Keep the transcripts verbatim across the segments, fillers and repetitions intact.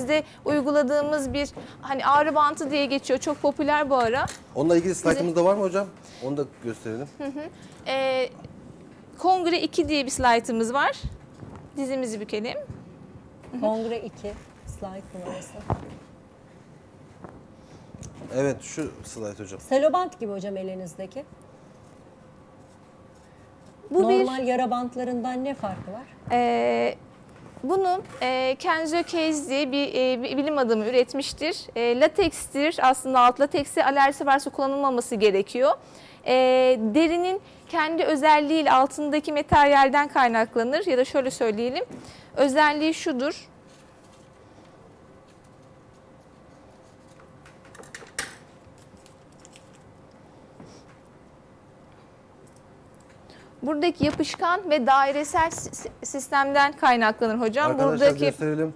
egzersizde uyguladığımız bir hani ağrı bantı diye geçiyor. Çok popüler bu ara. Onunla ilgili slaytımız da var mı hocam? Onu da gösterelim. Hı hı. Ee, Kongre iki diye bir slaytımız var. Dizimizi bükelim. Kongre iki slayt numarası. Evet, şu slayt hocam. Selobant gibi hocam elinizdeki. Bu Normal bir yara bantlarından ne farkı var? e, bunu e, Kenzo Case diye bir, e, bir bilim adamı üretmiştir. E, latekstir. Aslında alt latekse alerjisi varsa kullanılmaması gerekiyor. E, derinin kendi özelliğiyle altındaki materyalden kaynaklanır ya da şöyle söyleyelim. Özelliği şudur. Buradaki yapışkan ve dairesel sistemden kaynaklanır hocam. Arkadaşlar Buradaki gösterelim.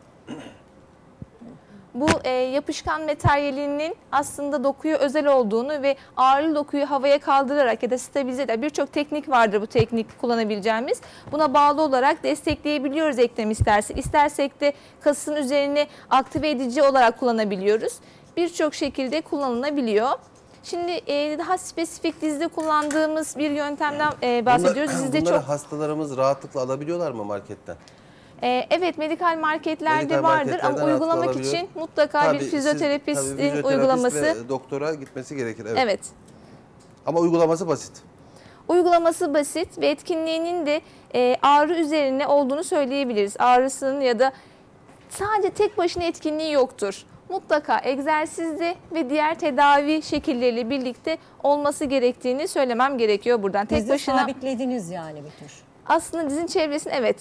bu e, yapışkan materyalinin aslında dokuya özel olduğunu ve ağırlı dokuyu havaya kaldırarak ya da stabilize eder. Birçok teknik vardır bu teknik kullanabileceğimiz. Buna bağlı olarak destekleyebiliyoruz eklem istersek. İstersek de kasın üzerine aktive edici olarak kullanabiliyoruz. Birçok şekilde kullanılabiliyor. Şimdi e, daha spesifik dizde kullandığımız bir yöntemden e, bahsediyoruz. Bunlar, Dizde bunları çok hastalarımız rahatlıkla alabiliyorlar mı marketten? e, evet medikal marketlerde Medikal vardır marketlerden ama uygulamak rahatlıkla için alabiliyor. mutlaka Tabii bir siz- fizyoterapistin tabii fizyoterapist uygulaması. ve doktora gitmesi gerekir. Evet. Evet. Ama uygulaması basit. Uygulaması basit ve etkinliğinin de e, ağrı üzerine olduğunu söyleyebiliriz. Ağrısının ya da sadece tek başına etkinliği yoktur. Mutlaka egzersizde ve diğer tedavi şekilleriyle birlikte olması gerektiğini söylemem gerekiyor buradan. Tek Dizi başına sabitlediniz yani bir tür. aslında dizin çevresini evet.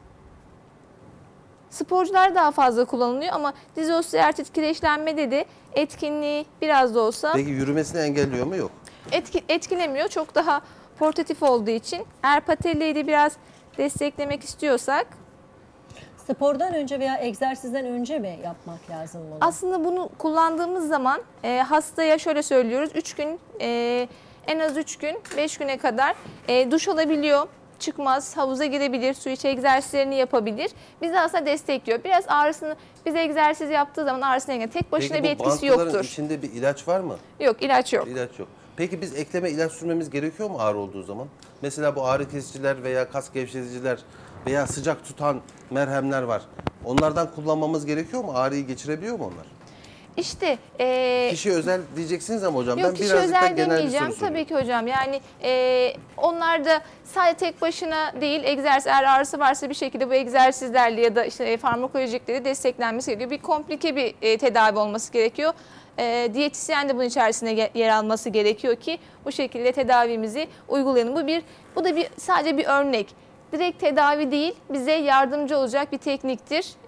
Sporcular daha fazla kullanılıyor ama diz osteoartrit kireçlenmede de etkinliği biraz da olsa Peki yürümesini engelliyor mu? Yok. etki, etkilemiyor. Çok daha portatif olduğu için. Eğer patellayı da biraz desteklemek istiyorsak Spordan önce veya egzersizden önce mi yapmak lazım bunu? aslında bunu kullandığımız zaman e, hastaya şöyle söylüyoruz. üç gün e, en az üç gün beş güne kadar e, duş alabiliyor. Çıkmaz, havuza girebilir, su içi egzersizlerini yapabilir. Bizi aslında destekliyor. Biraz ağrısını, biz egzersiz yaptığı zaman ağrısını engelliyor. Tek başına Peki bir bu etkisi bantların yoktur. içinde bir ilaç var mı? Yok, ilaç yok. İlaç yok. Peki biz ekleme ilaç sürmemiz gerekiyor mu ağrı olduğu zaman? Mesela bu ağrı kesiciler veya kas gevşeticiler veya sıcak tutan merhemler var. Onlardan kullanmamız gerekiyor mu? Ağrıyı geçirebiliyor mu onlar? İşte e, Kişi özel diyeceksiniz ama hocam yok ben kişi birazcık da özel genel bir demeyeceğim. soru soruyorum. Tabii ki hocam. Yani e, onlar da sadece tek başına değil, egzersiz eğer ağrısı varsa bir şekilde bu egzersizlerle ya da işte e, farmakolojikleri desteklenmesi gerekiyor. Bir komplike bir e, tedavi olması gerekiyor. E, diyetisyen de bunun içerisinde yer alması gerekiyor ki bu şekilde tedavimizi uygulayalım. Bu bir, bu da bir sadece bir örnek. Direkt tedavi değil, bize yardımcı olacak bir tekniktir.